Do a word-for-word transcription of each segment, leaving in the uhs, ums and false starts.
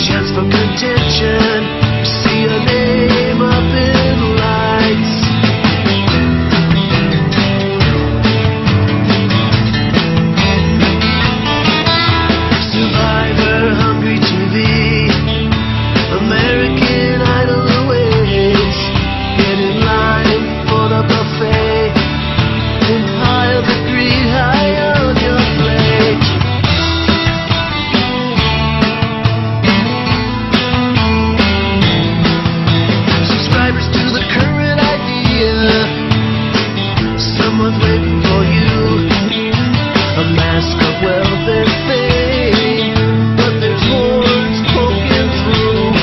chance for contention. See your name up in lights. Survivor, Hungry T V, American Idol awaits. Get in line for the buffet and pile the greed high on your plate. Subscribers to the current idea, someone's waiting for you. A mask of wealth and fame, but there's horns poking through.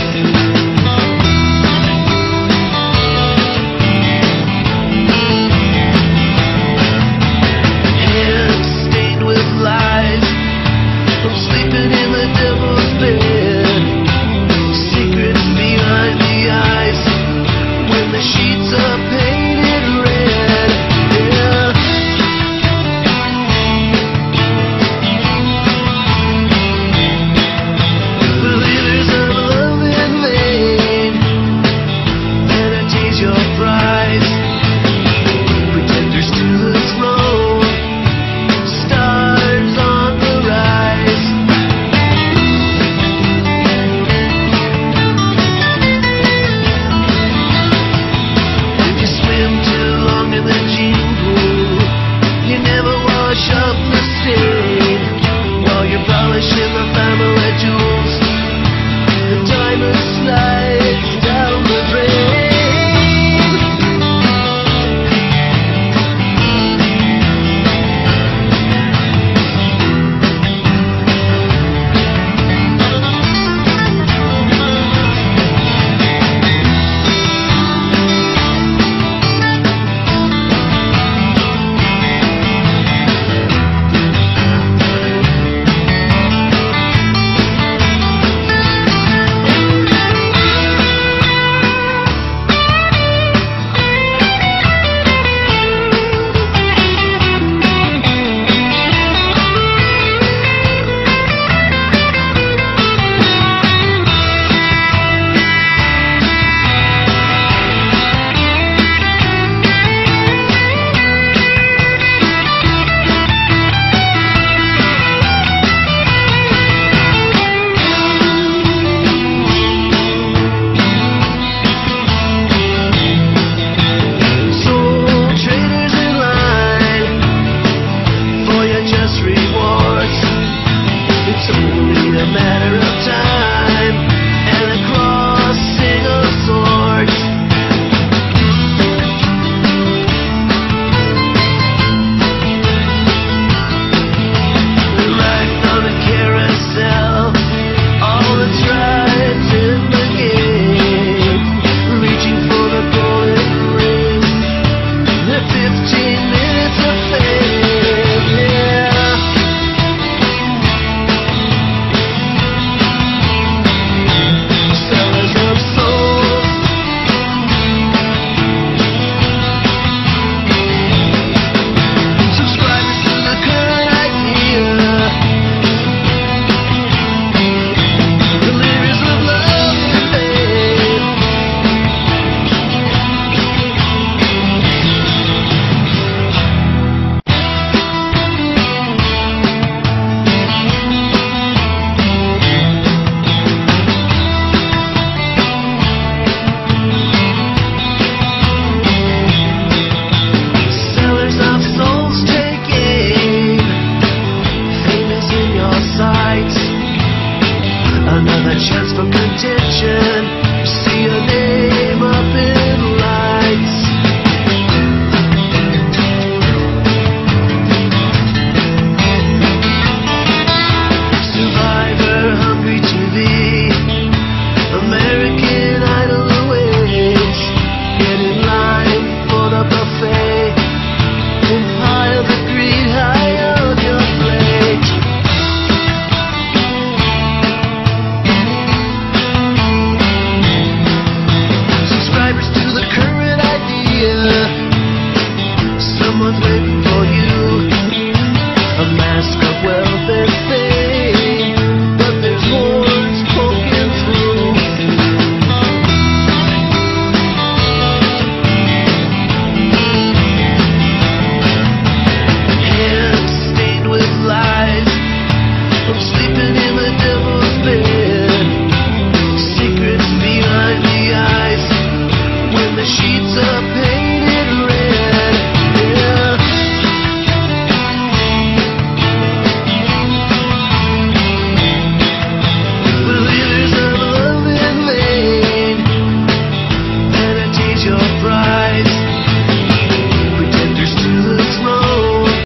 Hands stained with lies, from sleeping in the devil's bed. Secrets behind the eyes, when the sheets are painted red. Yeah. Believers of love in vain, vanity's your prize. Pretenders to the throne, stars on the rise. If you swim too long in the gene pool, you never wash up the stain. While you're polishing the family jewels, the diamond slides down the drain. Soul traders in line for your just rewards. It's only a matter of time and a crossing of swords. Riding on a carousel, all that's right in the game, reaching for the golden ring. The fifteen minutes of fame, yeah. Sellers of souls, subscribers to the current idea, delirious of love and fame. Sellers of souls take aim, famous in your sights. Another chance for contention.